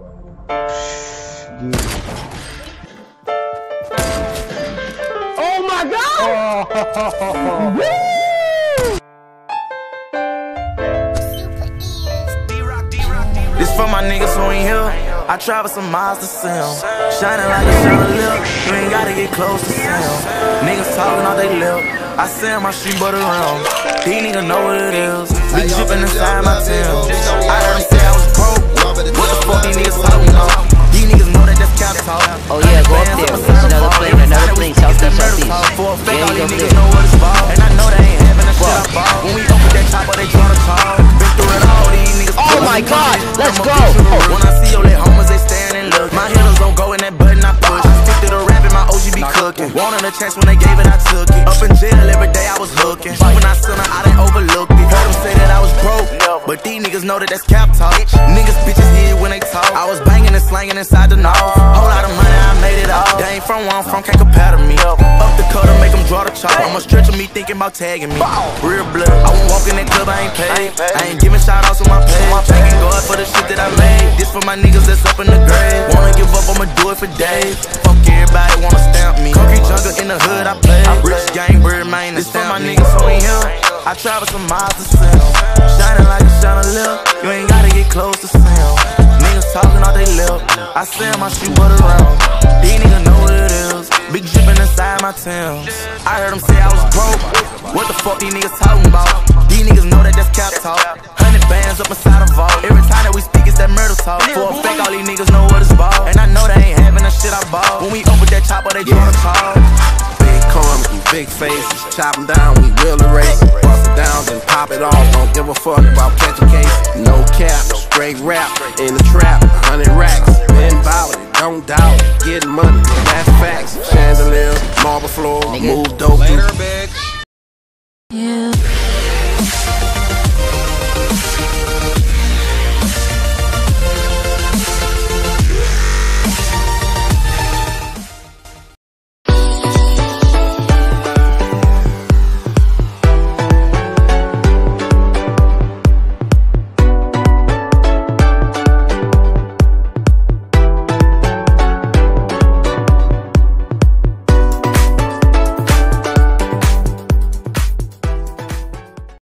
Oh my God! Oh. This for my niggas who ain't here. I travel some miles to see 'em. Shining like a chandelier. You ain't gotta get close to see 'em. Niggas talking all they lip. I send my street butter around. These niggas know what it is. Big drippin' inside my Tim. I heard them say I was broke. What the fuck these niggas talking about? These niggas know that that's cap talk. Oh yeah, go up there. There's another plane, southeast, southeast. For a fake, Yeah, all you these go niggas there. know what it's about. And I know they ain't having the shit I bought. When we open that chopper, they tryna talk. Been through it all, these niggas. Oh my God, let's go. When I see your lit homers, they stand and look. My hitters don't go in that button I push. Stick to the rap and my OG be cooking. Wanted a chance when they gave it, I took it. Up in jail every day, I was looking. When I seen her, I didn't overlook it. Heard them say that I was broke, but these niggas know that that's cap talk. Niggas bitches hear when they talk. I was banging and slanging inside the north. Whole lot of money, I made it out. They ain't from where I'm from, can't compare to me. Up the cutter, make them draw the chalk. I'ma stretch on me thinking about tagging me. Real blood, I won't walk in that club, I ain't paid. I ain't giving shout outs on my page. Thanking God for the shit that I made. This for my niggas that's up in the grave. Wanna give up, I'ma do it for days. Fuck everybody, wanna stamp me. Concrete jungle in the hood, I play. Rich gang bird, man, this for my niggas who ain't here. I travel some miles to see 'em. Shining like a chandelier. You ain't gotta get close to see 'em. Niggas talking all they lip. I send my shit butter around. These niggas know what it is. Big drippin' inside my Timbs. I heard them say I was broke. What the fuck these niggas talking about? These niggas know that that's cap talk. 100 bands up inside a vault. Every time that we speak, it's that murder talk. For a fact, all these niggas know what it's about. And I know they ain't having the shit I bought. When we open that chopper, they tryna talk. Big corn and big faces. Chop them down, we will erase it. Bust it down, then pop it off. Don't give a fuck about catching case. No cap, straight rap. In the trap, 100 racks. Been bout it, don't doubt it. Getting money, that's facts. Chandeliers, marble floor, move dope. Later, bitch. You